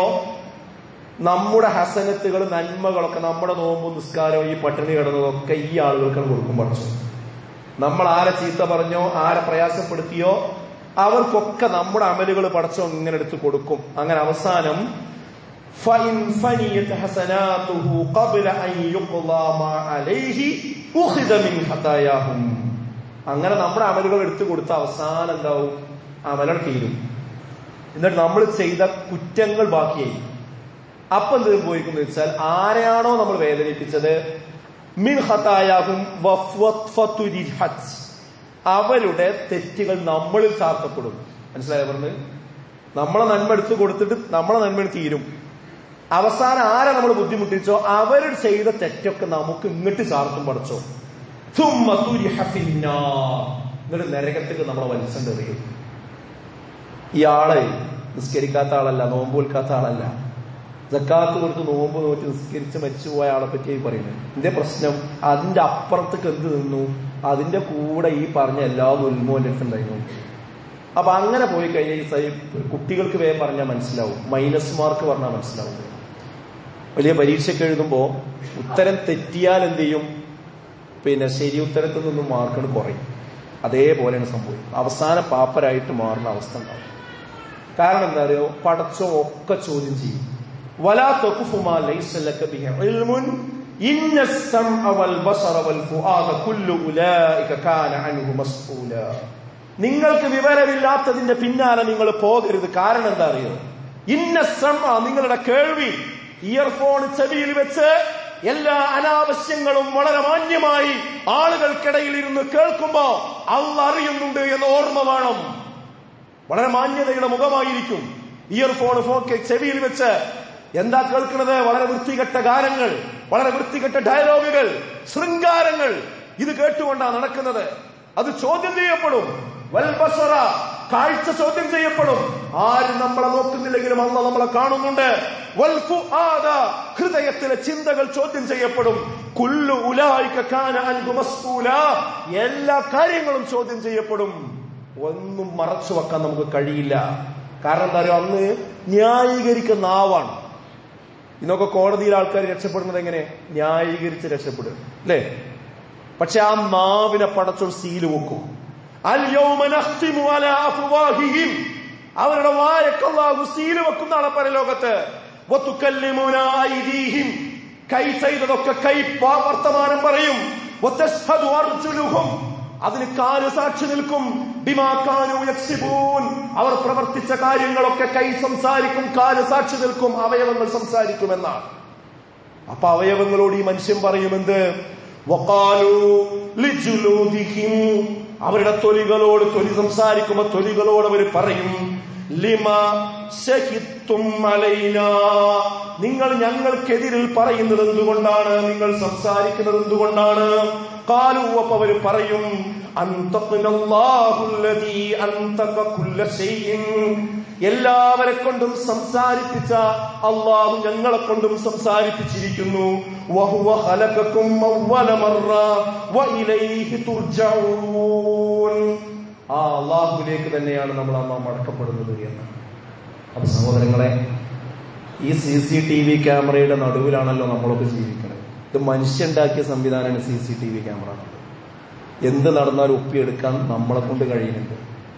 നമ്മുടെ ഹസനത്തുകൾ, നന്മകളൊക്കെ, നമ്മുടെ നോമ്പും നിസ്കാരവും ഈ പട്ടിണി കിടന്നതൊക്കെ ഈ ആളുകൾക്കാണ് കൊടുക്കും. പഠിച്ചു നമ്മൾ ആരെ ചീത്ത പറഞ്ഞോ, ആരെ പ്രയാസപ്പെടുത്തിയോ അവർക്കൊക്കെ നമ്മുടെ അമലുകൾ പഠിച്ചോ ഇങ്ങനെ എടുത്ത് കൊടുക്കും. അങ്ങനെ അവസാനം فَإِنْ فَنِيَتْ حَسَنَاتُهُ قَبْلَ أَنْ يُقْضَى مَا عَلَيْهِ أُخِذَ مِنْ خَطَايَاهُمْ, അങ്ങനെ നമ്മുടെ അമലുകൾ എടുത്തു കൊടുത്ത അവസാനം എന്താവും? അമലം തീരും. എന്നിട്ട് നമ്മൾ ചെയ്ത കുറ്റങ്ങൾ ബാക്കിയായി. അപ്പൊ എന്ത് സംഭവിക്കുന്നു വെച്ചാൽ, ആരെയാണോ നമ്മൾ വേദനിപ്പിച്ചത്, മിൻ ഖതായാഹും വഫ്വത്ഫതുരിഹത്, അവരുടെ തെറ്റുകൾ നമ്മളിൽ ചാർത്തപ്പെടും. മനസ്സിലായോ പറഞ്ഞത്? നമ്മളെ നന്മ എടുത്ത് കൊടുത്തിട്ട് നമ്മളെ നന്മ തീരും. അവസാനം ആരെ നമ്മൾ ബുദ്ധിമുട്ടിച്ചോ അവർ ചെയ്ത തെറ്റൊക്കെ നമുക്ക് ഇങ്ങോട്ട് ചാർത്തും പഠിച്ചോ. എന്നിട്ട് നരകത്തേക്ക് നമ്മളെ വലിച്ചെറിയും. ഇയാളെ നിസ്കരിക്കാത്ത ആളല്ല, നോമ്പ് വിൽക്കാത്ത ആളല്ല, സക്കാത്ത് കൊടുത്ത് നോമ്പ് നോക്കി നിസ്കരിച്ച് മരിച്ചുപോയ ആളെ പറ്റി പറയുന്നത്. എന്റെ പ്രശ്നം അതിന്റെ അപ്പുറത്തേക്ക് എന്ത് നിന്നു, അതിന്റെ കൂടെ ഈ പറഞ്ഞ എല്ലാ ഉൽമോ എന്റെ അടുത്തുണ്ടായിരുന്നു. അപ്പൊ അങ്ങനെ പോയി കഴിഞ്ഞാൽ ഈ കുട്ടികൾക്ക് വേഗം പറഞ്ഞാൽ മനസ്സിലാവും, മൈനസ് മാർക്ക് പറഞ്ഞാൽ മനസ്സിലാവും. വലിയ പരീക്ഷയ്ക്ക് എഴുതുമ്പോ ഉത്തരം തെറ്റിയാൽ എന്ത് ചെയ്യും, പിന്നെ ശരി ഉത്തരത്തിൽ നിന്നും മാർക്കുകൾ കുറയും. അതേപോലെയാണ് സംഭവിക്കുന്നത്. അവസാനം പാപ്പരായിട്ട് മാറുന്ന അവസ്ഥ ഉണ്ടാവും. കാരണം എന്താ അറിയോ, പടച്ചോ ഒക്കെ ചോദ്യം ചെയ്യും. വലാ തഖുഫു മാ ലൈസ ലക ബിഹി ഇൽമുൻ ഇന്ന അസ്-സമഅ വൽ ബസറ വൽ ഫുആദ കുല്ലു ഉലൈക കാന അൻഹു മസ്ഊല. നിങ്ങൾക്ക് വിവരമില്ലാത്തതിന്റെ പിന്നാലെ നിങ്ങൾ പോകരുത്. കാരണം എന്താ അറിയോ, ഇന്ന അസ്-സമഅ, നിങ്ങളുടെ കേൾവി, ഇയർഫോൺ ചെവിയിൽ വെച്ച് എല്ലാ അനാവശ്യങ്ങളും വളരെ മാന്യമായി ആളുകൾക്കിടയിൽ ഇരുന്ന് കേൾക്കുമ്പോ അള്ളാഹ് അറിയുന്നുണ്ട് എന്ന് ഓർമ്മ വേണം. വളരെ മാന്യതയുടെ മുഖമായിരിക്കും ഇയർഫോൺ ഫോക്കെ ചെവിയിൽ വെച്ച് എന്താ കേൾക്കുന്നത്, വളരെ വൃത്തികെട്ട ഗാനങ്ങൾ, വളരെ വൃത്തികെട്ട ഡയലോഗുകൾ, ശൃംഗാരങ്ങൾ. ഇത് കേട്ടുകൊണ്ടാണ് നടക്കുന്നത്. അത് ചോദ്യം ചെയ്യപ്പെടും. വൽബസറ, കാഴ്ച ചോദ്യം ചെയ്യപ്പെടും. ആരും നമ്മളെ നോക്കുന്നില്ലെങ്കിലും അള്ളാഹ് നമ്മളെ കാണുന്നുണ്ട്. വൽ ഫുആദ, ഹൃദയത്തിലെ ചിന്തകൾ ചോദ്യം ചെയ്യപ്പെടും. കുല്ലു ഉലൈക കാന അൻഹു മസ്ഊല, എല്ലാ കാര്യങ്ങളും ചോദ്യം ചെയ്യപ്പെടും. ഒന്നും മറച്ചു വെക്കാൻ നമുക്ക് കഴിയില്ല. കാരണം എന്താ പറയുക, അന്ന് ന്യായീകരിക്കുന്ന നാവാണ്. ഇന്നൊക്കെ കോടതിയിൽ ആൾക്കാർ രക്ഷപ്പെടുന്നത് എങ്ങനെ, ന്യായീകരിച്ച് രക്ഷപ്പെടും അല്ലേ? പക്ഷെ ആ നാവിനെ പടച്ചൊരു സീല് വെക്കും. അൽയൗമ നഖ്തിമു അലാ അഫ്വാഹിഹിം, അവരുടെ വായക്ക് അല്ലാഹു സീല് വെക്കുന്നതാണ് പരലോകത്ത്. വതുകല്ലിമുനാ ഐദീഹിം, കൈ ചെയ്തതൊക്കെ കൈ വർത്തമാനം പറയും. വതശ്ഹദു അർജുലുഹും, അതിന് കാല് സാക്ഷി നിൽക്കും. ബിമാ കാനൂ യക്സിബൂൻ, അവർ പ്രവർത്തിച്ച കാര്യങ്ങളൊക്കെ കൈ സംസാരിക്കും, കാല് സാക്ഷി നിൽക്കും, അവയവങ്ങൾ സംസാരിക്കുമെന്നാണ്. അപ്പൊ അവയവങ്ങളോട് ഈ മനുഷ്യൻ പറയുമെന്ത്, വഖാലൂ ലിജുലൂദിഹിം, അവരുടെ തൊലികളോട്, തൊലി സംസാരിക്കുമ്പോ തൊലികളോട് അവർ പറയും, ലിമ ശഹിത്തും അലൈനാ, നിങ്ങൾ ഞങ്ങൾക്കെതിരിൽ പറയുന്നത് എന്തുകൊണ്ടാണ്, നിങ്ങൾ സംസാരിക്കുന്നത് എന്തുകൊണ്ടാണ്. ഖാലൂ, അപ്പൊ അവർ പറയും, അൻതഖനല്ലാഹുല്ലദീ അൻതഖ കുല്ല ശൈഇൻ, എല്ലാവരെ കൊണ്ടും സംസാരിപ്പിച്ച അല്ലാഹു ഞങ്ങളെ കൊണ്ടും സംസാരിപ്പിച്ചിരിക്കുന്നു. വഹുവ ഖലഖകും അവ്വല മർറ വഇലൈഹി തുർജഊൻ, ആ അല്ലാഹുവിലേക്ക് തന്നെയാണ് നമ്മൾ അമ്മ മടക്കപ്പെടുന്നത് എന്ന്. അപ്പൊ സഹോദരങ്ങളെ, ഈ സി സി ടി വി ക്യാമറയുടെ നടുവിലാണല്ലോ നമ്മളൊക്കെ ജീവിക്കുന്നത്. ഇത് മനുഷ്യണ്ടാക്കിയ സംവിധാനമാണ് C C T V camera. എന്ത് നടന്നാലും ഒപ്പിയെടുക്കാൻ നമ്മളെ കൊണ്ട് കഴിയുന്നുണ്ട്.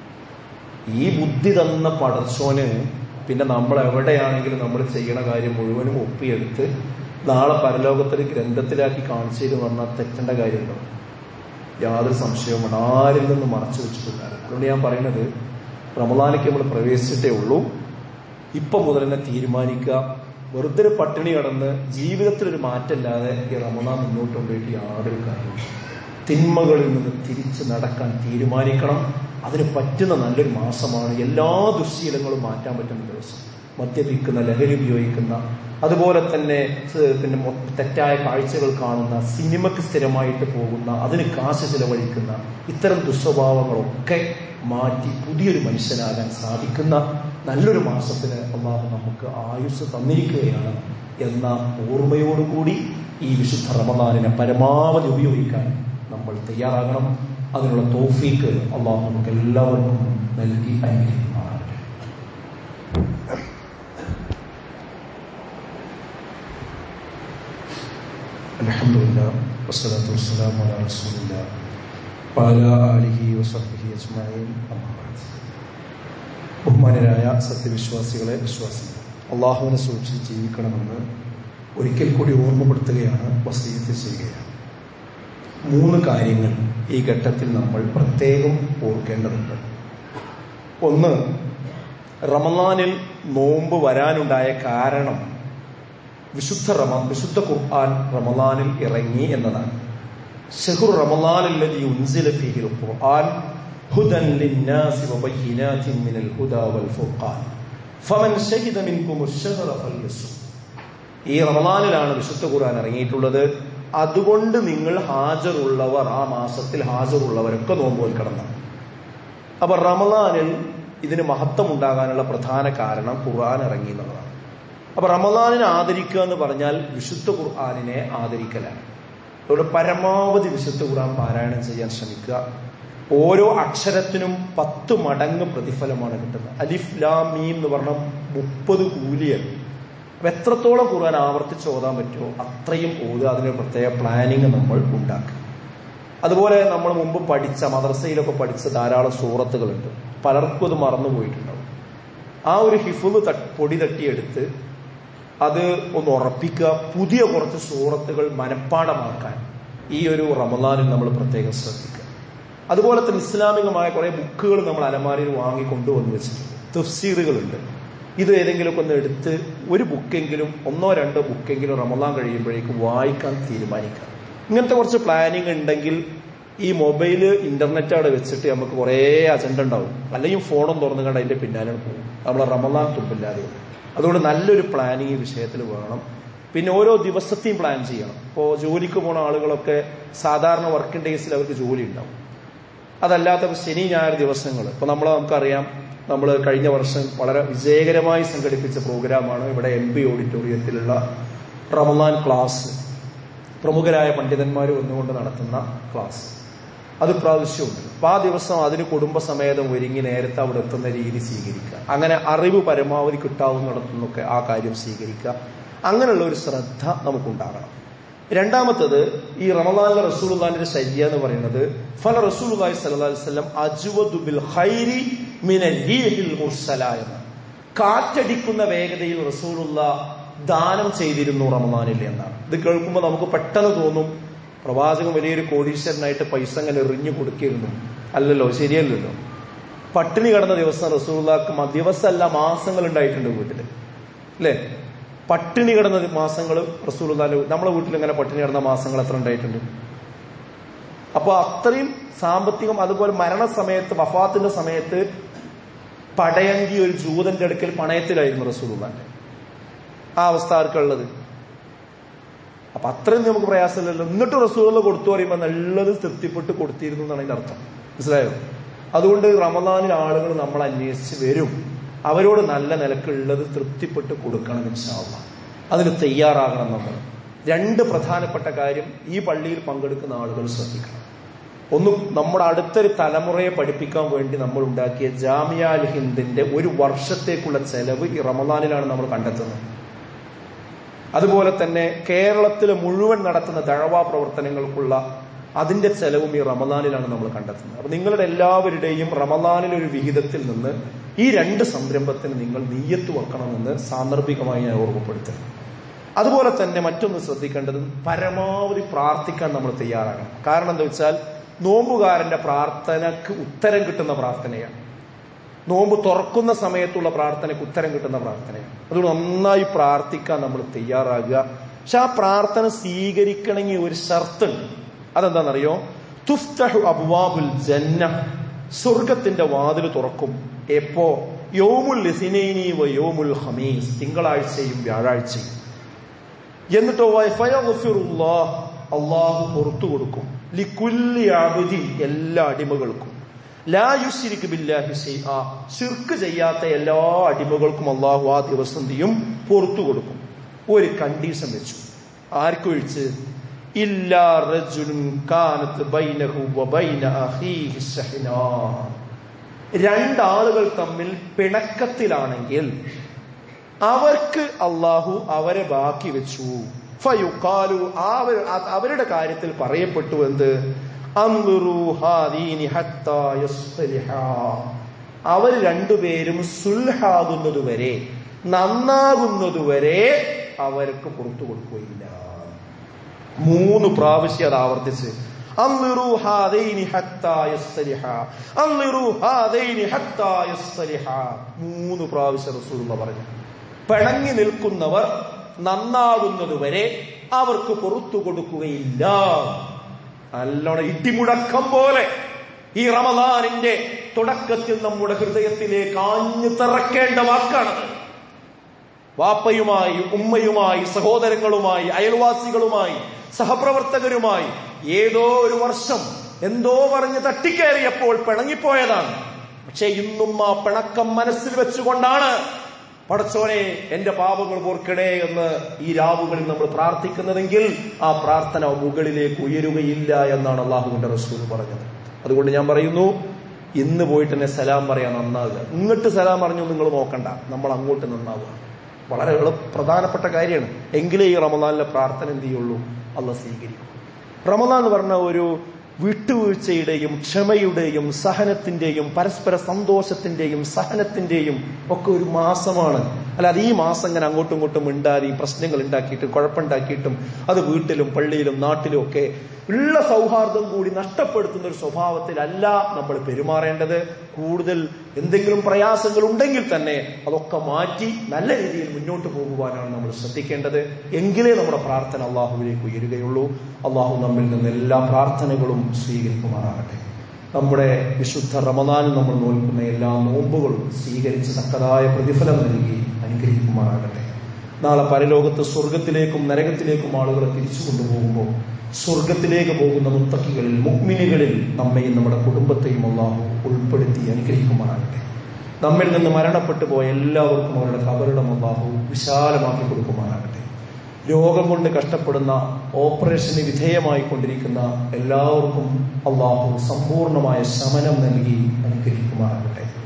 ഈ ബുദ്ധി തന്ന പടച്ചോന് പിന്നെ നമ്മൾ എവിടെയാണെങ്കിലും നമ്മൾ ചെയ്യണ കാര്യം മുഴുവനും ഒപ്പിയെടുത്ത് നാളെ പരലോകത്തിൽ ഗ്രന്ഥത്തിലാക്കി കാണിച്ചു തരും പറഞ്ഞാൽ തെറ്റേണ്ട കാര്യമുണ്ടോ? യാതൊരു സംശയവും ആരിൽ നിന്ന് മറച്ചു വെച്ചിട്ടില്ല. അതുകൊണ്ട് ഞാൻ പറയുന്നത്, റമളാനിലേക്ക് നമ്മൾ പ്രവേശിച്ചിട്ടേ ഉള്ളൂ. ഇപ്പൊ മുതൽ തന്നെ തീരുമാനിക്കുക. വെറുതെ ഒരു പട്ടിണി കടന്ന് ജീവിതത്തിലൊരു മാറ്റമില്ലാതെ ഈ റമളാൻ മുന്നോട്ട് കൊണ്ടുപോയിട്ട് യാതൊരു കാര്യം. തിന്മകളിൽ നിന്ന് തിരിച്ച് നടക്കാൻ തീരുമാനിക്കണം. അതിന് പറ്റുന്ന നല്ലൊരു മാസമാണ്. എല്ലാ ദുശ്ശീലങ്ങളും മാറ്റാൻ പറ്റുന്ന ദിവസം. മദ്യപിക്കുന്ന, ലഹരി ഉപയോഗിക്കുന്ന, അതുപോലെ തന്നെ പിന്നെ തെറ്റായ കാഴ്ചകൾ കാണുന്ന, സിനിമയ്ക്ക് സ്ഥിരമായിട്ട് പോകുന്ന, അതിന് കാശ് ചിലവഴിക്കുന്ന ഇത്തരം ദുസ്വഭാവങ്ങളൊക്കെ മാറ്റി പുതിയൊരു മനുഷ്യനാകാൻ സാധിക്കുന്ന നല്ലൊരു മാസത്തിന് അല്ലാഹു നമുക്ക് ആയുസ് തന്നിരിക്കുകയാണ് എന്ന ഓർമ്മയോടുകൂടി ഈ വിശുദ്ധ റമളാനിനെ പരമാവധി ഉപയോഗിക്കാൻ നമ്മൾ തയ്യാറാകണം. അതിനുള്ള തൗഫീക്ക് അല്ലാഹു നമുക്ക് എല്ലാവർക്കും നൽകി അനുഗ്രഹിക്കുമാറാകട്ടെ. അൽഹംദുലില്ലാഹ് വസ്സലാത്തു വസ്സലാമു അലാ റസൂലില്ലാഹ് വഅലാ ആലിഹി വസഹ്ബിഹി അജ്മഈൻ. അമ്മാ ബഅദ്. ബഹുമാനരായ സത്യവിശ്വാസികളെ, വിശ്വാസികളെ, അല്ലാഹുവിനെ സൂക്ഷിച്ച് ജീവിക്കണമെന്ന് ഒരിക്കൽ കൂടി ഓർമ്മപ്പെടുത്തുകയാണ്, വസിയത്ത് ചെയ്യുകയാണ്. മൂന്ന് കാര്യങ്ങൾ ഈ ഘട്ടത്തിൽ നമ്മൾ പ്രത്യേകം ഓർക്കേണ്ടതുണ്ട്. ഒന്ന്, റമളാനിൽ നോമ്പ് വരാനുണ്ടായ കാരണം വിശുദ്ധ റമ വിശുദ്ധ ഖുർആൻ റമളാനിൽ ഇറങ്ങി എന്നതാണ്. ശഹ്റു റമളാനില്ലദീ ഉൻസില ഫീഹിൽ ഖുർആൻ ഹുദൻ ലിന്നാസി വബയ്യിനാതിൻ മിനൽ ഹുദാ വൽ ഫുർഖാൻ ഫമൻ ശഹിദ മിൻകുമുശ് ശഹ്റ ഫൽയസും. ഈ റമളാനിലാണ് വിശുദ്ധ ഖുർആൻ ഇറങ്ങിയിട്ടുള്ളത്. അതുകൊണ്ട് നിങ്ങൾ ഹാജറുള്ളവർ, ആ മാസത്തിൽ ഹാജറുള്ളവരൊക്കെ നോമ്പ് നോൽക്കണമെന്നാണ്. അപ്പൊ റമളാനിൽ ഇതിന് മഹത്വം ഉണ്ടാകാനുള്ള പ്രധാന കാരണം ഖുർആൻ ഇറങ്ങി എന്നുള്ളതാണ്. അപ്പൊ റമളാനിനെ ആദരിക്കുക എന്ന് പറഞ്ഞാൽ വിശുദ്ധ ഖുർആനിനെ ആദരിക്കലാണ്. അതുകൊണ്ട് പരമാവധി വിശുദ്ധ ഖുർആൻ പാരായണം ചെയ്യാൻ ശ്രമിക്കുക. ഓരോ അക്ഷരത്തിനും പത്ത് മടങ്ങ് പ്രതിഫലമാണ് കിട്ടുന്നത്. അലിഫ് ലാം മീം എന്ന് പറഞ്ഞ മുപ്പത് കൂലിയാണ്. അപ്പൊ എത്രത്തോളം ഖുർആൻ ആവർത്തിച്ച് ഓതാൻ പറ്റുമോ അത്രയും ഓതുക. അതിനൊരു പ്രത്യേക പ്ലാനിങ് നമ്മൾ ഉണ്ടാക്കുക. അതുപോലെ നമ്മൾ മുമ്പ് പഠിച്ച മദ്രസയിലൊക്കെ പഠിച്ച ധാരാളം സൂറത്തുകളുണ്ട്. പലർക്കും അത് മറന്നുപോയിട്ടുണ്ടാവും. ആ ഒരു ഹിഫ്ള് പൊടി തട്ടിയെടുത്ത് അത് ഒന്ന് ഉറപ്പിക്കുക. പുതിയ കുറച്ച് സൂറത്തുകൾ മനഃപ്പാഠമാക്കാൻ ഈ ഒരു റമളാനിൽ നമ്മൾ പ്രത്യേകം ശ്രദ്ധിക്കുക. അതുപോലെ തന്നെ ഇസ്ലാമികമായ കുറെ ബുക്കുകൾ നമ്മൾ അലമാരിയിൽ വാങ്ങി കൊണ്ടുവന്ന് വെച്ചിട്ടുണ്ട്. തഫ്സീറുകളുണ്ട്. ഇത് ഏതെങ്കിലുമൊക്കെ ഒന്ന് എടുത്ത് ഒരു ബുക്കെങ്കിലും ഒന്നോ രണ്ടോ ബുക്കെങ്കിലും റമളാൻ കഴിയുമ്പോഴേക്കും വായിക്കാൻ തീരുമാനിക്കാം. ഇങ്ങനത്തെ കുറച്ച് പ്ലാനിങ് ഉണ്ടെങ്കിൽ ഈ മൊബൈല് ഇന്റർനെറ്റ് അവിടെ വെച്ചിട്ട് നമുക്ക് കുറേ അജണ്ട ഉണ്ടാവും. അല്ലെങ്കിൽ ഫോണും തുറന്നു കണ്ട് അതിന്റെ പിന്നാലെ പോകും. നമ്മളെ റമളാൻ തുമ്പില്ലാതെ. അതുകൊണ്ട് നല്ലൊരു പ്ലാനിങ് ഈ വിഷയത്തിൽ വേണം. പിന്നെ ഓരോ ദിവസത്തെയും പ്ലാൻ ചെയ്യണം. ഇപ്പോൾ ജോലിക്ക് പോണ ആളുകളൊക്കെ സാധാരണ വർക്കിംഗ് ഡേയ്സിൽ അവർക്ക് ജോലി ഉണ്ടാവും. അതല്ലാത്ത ശനി ഞായർ ദിവസങ്ങൾ ഇപ്പൊ നമ്മൾ നമുക്കറിയാം, നമ്മൾ കഴിഞ്ഞ വർഷം വളരെ വിജയകരമായി സംഘടിപ്പിച്ച പ്രോഗ്രാമാണ് ഇവിടെ എം പി ഓഡിറ്റോറിയത്തിലുള്ള റമളാൻ ക്ലാസ്. പ്രമുഖരായ പണ്ഡിതന്മാർ വന്നുകൊണ്ട് നടത്തുന്ന ക്ലാസ്. അത് പ്രാവശ്യമുണ്ട്. അപ്പൊ ആ ദിവസം അതിന് കുടുംബസമേതം ഒരുങ്ങി നേരത്തെ അവിടെ എത്തുന്ന രീതി സ്വീകരിക്കുക. അങ്ങനെ അറിവ് പരമാവധി കിട്ടാവുന്നിടത്തുനിന്നൊക്കെ ആ കാര്യം സ്വീകരിക്കുക. അങ്ങനെയുള്ള ഒരു ശ്രദ്ധ നമുക്കുണ്ടാകണം. രണ്ടാമത്തത്, ഈ റമളാനിലെ റസൂലുള്ളാഹിന്റെ ശയ്യ എന്ന് പറയുന്നത് ഫല റസൂലുള്ളാഹി സ്വല്ലല്ലാഹു അലൈഹി വസല്ലം അജ്വദു ബിൽ ഖൈരി മിനൽ റീഹിൽ മുർസല എന്ന്. കാറ്റടിക്കുന്ന വേഗതയിൽ റസൂലുള്ളാഹ് ദാനം ചെയ്തിരുന്നു റമളാനിൽ എന്നാണ്. ഇത് കേൾക്കുമ്പോൾ നമുക്ക് പെട്ടെന്ന് തോന്നും പ്രവാചകൻ വലിയൊരു കോടീശ്വരനായിട്ട് പൈസ അങ്ങനെ എറിഞ്ഞു കൊടുക്കിയിരുന്നു. അല്ലല്ലോ, ശരിയല്ലല്ലോ. പട്ടിണി കിടന്ന ദിവസം റസൂലുള്ളാഹിക്ക് ദിവസമല്ല മാസങ്ങൾ ഉണ്ടായിട്ടുണ്ട് വീട്ടില്, അല്ലേ? പട്ടിണി കിടന്ന മാസങ്ങൾ റസൂലുള്ളാഹി നമ്മളെ വീട്ടിൽ ഇങ്ങനെ പട്ടിണി കിടന്ന മാസങ്ങൾ എത്ര ഉണ്ടായിട്ടുണ്ട്? അപ്പൊ അത്രയും സാമ്പത്തികം. അതുപോലെ മരണസമയത്ത്, വഫാത്തിന്റെ സമയത്ത് പടയങ്കി ഒരു ജൂതന്റെ അടുക്കൽ പണയത്തിലായിരുന്നു റസൂലുള്ളാഹി. ആ അവസ്ഥ ആർക്കുള്ളത്? അപ്പൊ അത്രയും നമുക്ക് പ്രയാസമില്ലല്ലോ. എന്നിട്ട് റസൂലുള്ളാഹി കൊടുത്തു പറയുമ്പോൾ നല്ലത് തൃപ്തിപ്പെട്ട് കൊടുത്തിരുന്നു എന്നാണ് ഇതിന്റെ അർത്ഥം. മനസ്സിലായോ? അതുകൊണ്ട് റമളാനിൽ ആളുകൾ നമ്മൾ അന്വേഷിച്ച് വരും. അവരോട് നല്ല നിലക്കുള്ളത് തൃപ്തിപ്പെട്ട് കൊടുക്കണം ഇൻഷാ അല്ലാഹ്. അതിന് തയ്യാറാകണം നമ്മൾ. രണ്ട് പ്രധാനപ്പെട്ട കാര്യം ഈ പള്ളിയിൽ പങ്കെടുക്കുന്ന ആളുകൾ ശ്രദ്ധിക്കണം. ഒന്ന്, നമ്മുടെ അടുത്തൊരു തലമുറയെ പഠിപ്പിക്കാൻ വേണ്ടി നമ്മൾ ഉണ്ടാക്കിയ ജാമിയ അൽ ഹിന്ദിന്റെ ഒരു വർഷത്തേക്കുള്ള ചെലവ് ഈ റമളാനിലാണ് നമ്മൾ കണ്ടെത്തുന്നത്. അതുപോലെ തന്നെ കേരളത്തിലെ മുഴുവൻ നടത്തുന്ന ദഅവാ പ്രവർത്തനങ്ങൾക്കുള്ള അതിന്റെ ചെലവും ഈ റമളാനിലാണ് നമ്മൾ കണ്ടെത്തുന്നത്. അപ്പൊ നിങ്ങളുടെ എല്ലാവരുടെയും റമളാനിലെ ഒരു വിഹിതത്തിൽ നിന്ന് ഈ രണ്ട് സംരംഭത്തിന് നിങ്ങൾ നിയ്യത്ത് വെക്കണമെന്ന് സാന്ദർഭികമായി ഞാൻ ഓർമ്മപ്പെടുത്തുന്നു. അതുപോലെ തന്നെ മറ്റൊന്ന് ശ്രദ്ധിക്കേണ്ടത്, പരമാവധി പ്രാർത്ഥിക്കാൻ നമ്മൾ തയ്യാറാകണം. കാരണം എന്താ വെച്ചാൽ നോമ്പുകാരന്റെ പ്രാർത്ഥനക്ക് ഉത്തരം കിട്ടുന്ന പ്രാർത്ഥനയാണ്. നോമ്പ് തുറക്കുന്ന സമയത്തുള്ള പ്രാർത്ഥനയ്ക്ക് ഉത്തരം കിട്ടുന്ന പ്രാർത്ഥനയാണ്. അതുകൊണ്ട് നന്നായി പ്രാർത്ഥിക്കാൻ നമ്മൾ തയ്യാറാകുക. പക്ഷെ ആ പ്രാർത്ഥന സ്വീകരിക്കണമെങ്കിൽ ഒരു ഷർത്തുണ്ട്. അതെന്താണെന്നറിയോ? തുഫ്തഹു അബ്വാബുൽ ജന്ന, സ്വർഗത്തിന്റെ വാതിൽ തുറക്കും. എപ്പോ? യൗമുൽ ഇസ്നൈനി വ യൗമുൽ ഖമീസ്, തിങ്കളാഴ്ചയും വ്യാഴാഴ്ചയും. എന്നിട്ടോ ഫയഗ്ഫിറുല്ലാഹ്, അല്ലാഹു പുറത്തു കൊടുക്കും. ലികുല്ലി അബ്ദിൻ, എല്ലാ അടിമകൾക്കും. ലാ യുശ്രികു ബില്ലാഹി ശൈആ, ശിർക്ക് ചെയ്യാത്ത എല്ലാ അടിമകൾക്കും അല്ലാഹു ആ ദിവസം ചെയ്യും പുറത്തു കൊടുക്കും. ഒരു കണ്ടീഷൻ വെച്ചു. ആർക്കൊഴിച്ച്? ഇല്ലാ റജുലുൻ കാനത് ബൈനഹു വബൈന അഖീഹി ശഹ്നാ, രണ്ടാളുകൾ തമ്മിൽ പിണക്കത്തിലാണെങ്കിൽ അവർക്ക് അല്ലാഹു അവരെ ബാക്കി വെച്ചു. ഫയുഖാലു, അവരുടെ കാര്യത്തിൽ പറയപ്പെട്ടു എന്ത്? അൻദുറു ഹാദീനി ഹത്താ യസ്ലിഹാ, അവർ രണ്ടുപേരും സുൽഹാകുന്നതുവരെ, നന്നാകുന്നതുവരെ അവർക്ക് പുറത്തു കൊടുക്കുകയില്ല. മൂന്ന് പ്രാവശ്യം അത് ആവർത്തിച്ച് അൻദുറു ഹാദൈനി ഹത്താ യസ്ലിഹാ, അൻദുറു ഹാദൈനി ഹത്താ യസ്ലിഹാ, മൂന്ന് പ്രാവശ്യം റസൂലുള്ളാഹി പറഞ്ഞു. പിണങ്ങി നിൽക്കുന്നവർ നന്നാകുന്നതുവരെ അവർക്ക് പുറത്തു കൊടുക്കുകയില്ല. നല്ലോണം ഇടിമുഴക്കം പോലെ ഈ വാപ്പയുമായി, ഉമ്മയുമായി, സഹോദരങ്ങളുമായി, അയൽവാസികളുമായി, സഹപ്രവർത്തകരുമായി ഏതോ ഒരു വർഷം എന്തോ പറഞ്ഞ് തട്ടിക്കയറിയപ്പോൾ പിണങ്ങിപ്പോയതാണ്. പക്ഷെ ഇന്നും ആ പിണക്കം മനസ്സിൽ വെച്ചുകൊണ്ടാണ് പടച്ചോനെ എന്റെ പാപങ്ങൾ ഓർക്കണേ എന്ന് ഈ രാവുകളിൽ നമ്മൾ പ്രാർത്ഥിക്കുന്നതെങ്കിൽ ആ പ്രാർത്ഥന മുകളിലേക്ക് ഉയരുകയില്ല എന്നാണ് അള്ളാഹുവിന്റെ റസൂൽ പറഞ്ഞത്. അതുകൊണ്ട് ഞാൻ പറയുന്നു, ഇന്ന് പോയിട്ട് തന്നെ സലാം പറയാൻ നന്നാവുക. ഇങ്ങോട്ട് സലാം പറഞ്ഞു നിങ്ങൾ നോക്കണ്ട, നമ്മൾ അങ്ങോട്ട് നന്നാവുക. വളരെ പ്രധാനപ്പെട്ട കാര്യമാണ്. എങ്കിലേ ഈ റമദാനിലെ പ്രാർത്ഥന എന്ത് ചെയ്യുള്ളൂ, അള്ളാഹ് സ്വീകരിക്കും. റമദാൻ എന്ന് പറഞ്ഞ ഒരു വിട്ടുവീഴ്ചയുടെയും ക്ഷമയുടെയും സഹനത്തിന്റെയും പരസ്പര സന്തോഷത്തിന്റെയും സഹനത്തിന്റെയും ഒക്കെ ഒരു മാസമാണ്. അല്ലാതെ ഈ മാസം ഇങ്ങനെ അങ്ങോട്ടും ഇങ്ങോട്ടും ഉണ്ടാതി പ്രശ്നങ്ങൾ ഉണ്ടാക്കിയിട്ടും കുഴപ്പമുണ്ടാക്കിയിട്ടും അത് വീട്ടിലും പള്ളിയിലും നാട്ടിലും ഒക്കെ ഉള്ള സൗഹാർദ്ദം കൂടി നഷ്ടപ്പെടുത്തുന്ന ഒരു സ്വഭാവത്തിലല്ല നമ്മൾ പെരുമാറേണ്ടത്. കൂടുതൽ എന്തെങ്കിലും പ്രയാസങ്ങൾ ഉണ്ടെങ്കിൽ തന്നെ അതൊക്കെ മാറ്റി നല്ല രീതിയിൽ മുന്നോട്ട് പോകുവാനാണ് നമ്മൾ ശ്രദ്ധിക്കേണ്ടത്. എങ്കിലേ നമ്മുടെ പ്രാർത്ഥന അള്ളാഹുവിലേക്ക് ഉയരുകയുള്ളൂ. അള്ളാഹു നമ്മിൽ നിന്ന് എല്ലാ പ്രാർത്ഥനകളും സ്വീകരിക്കുമാറാകട്ടെ. നമ്മുടെ വിശുദ്ധ റമദാനിൽ നമ്മൾ നോൽക്കുന്ന എല്ലാ നോമ്പുകളും സ്വീകരിച്ച് തക്കതായ പ്രതിഫലം നൽകി അനുഗ്രഹിക്കുമാറാകട്ടെ. നാളെ പരലോകത്ത് സ്വർഗത്തിലേക്കും നരകത്തിലേക്കും ആളുകളെ തിരിച്ചു കൊണ്ടുപോകുമ്പോൾ സ്വർഗത്തിലേക്ക് പോകുന്ന മുത്തഖികളിൽ, മുഅ്മിനുകളിൽ നമ്മയും നമ്മുടെ കുടുംബത്തെയും അല്ലാഹു ഉൾപ്പെടുത്തി അനുഗ്രഹിക്കുമാറാകട്ടെ. നമ്മിൽ നിന്ന് മരണപ്പെട്ടു പോയ എല്ലാവർക്കും അവരുടെ ഖബറിടം അല്ലാഹു വിശാലമാക്കി കൊടുക്കുമാറാകട്ടെ. രോഗം കൊണ്ട് കഷ്ടപ്പെടുന്ന, ഓപ്പറേഷന് വിധേയമായി കൊണ്ടിരിക്കുന്ന എല്ലാവർക്കും അല്ലാഹു സമ്പൂർണമായ ശമനം നൽകി അനുഗ്രഹിക്കുമാറാകട്ടെ.